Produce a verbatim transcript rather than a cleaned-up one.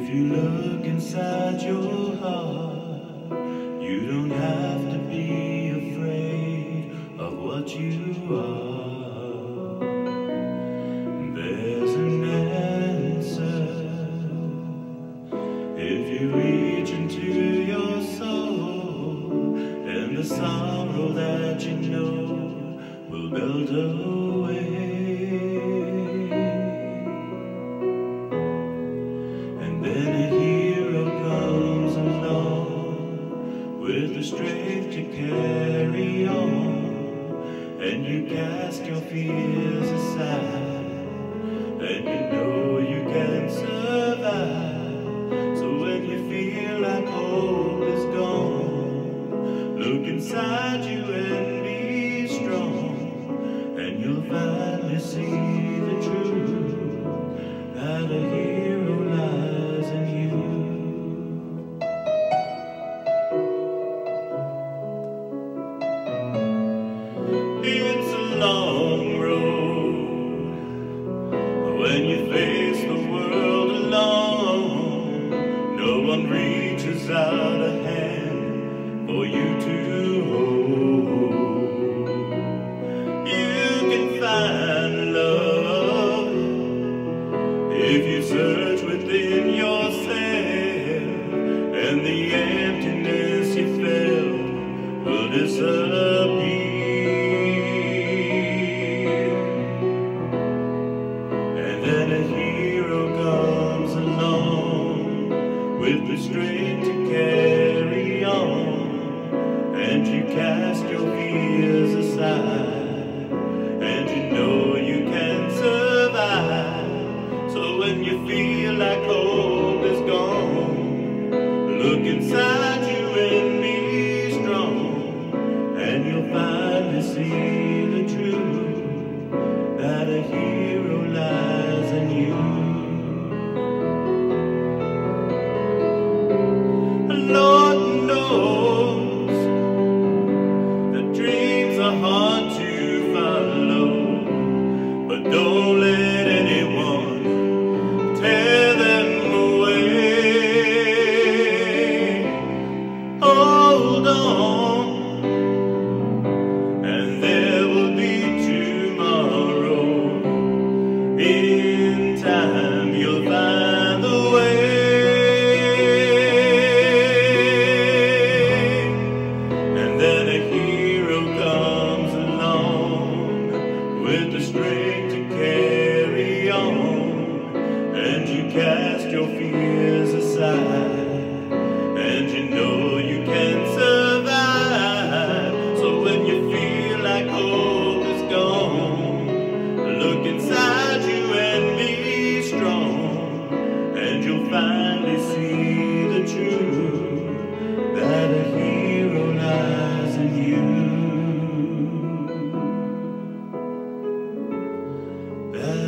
If you look inside your heart, you don't have to be afraid of what you are. There's an answer if you reach into your soul, and the sorrow that you know will melt away. Then a hero comes along with the strength to carry on, and you cast your fears aside, and you know you can survive. So when you feel like hope is gone, look inside you and be strong, and you'll finally see the truth that a hero lies in you. It's a long road when you face the world alone. No one reaches out a hand for you to hold. You can find love if you search within yourself, and the emptiness you felt will disappear. And then a hero comes along with the strength to carry on, and you cast your fears aside, and you know you can survive. So when you feel like hope is gone, look inside you and be strong, and you'll finally see the truth that a hero lies in you. Lord knows that dreams are hard to follow, but don't let anyone tear them away. Hold on, and there will be tomorrow. In time you'll find the way. And then a hero comes along with the strength to carry on, and you cast your fears aside, and you know you can survive. So when you feel like hope is gone, look inside you and be strong, and you'll finally see the truth that a hero lies in you. That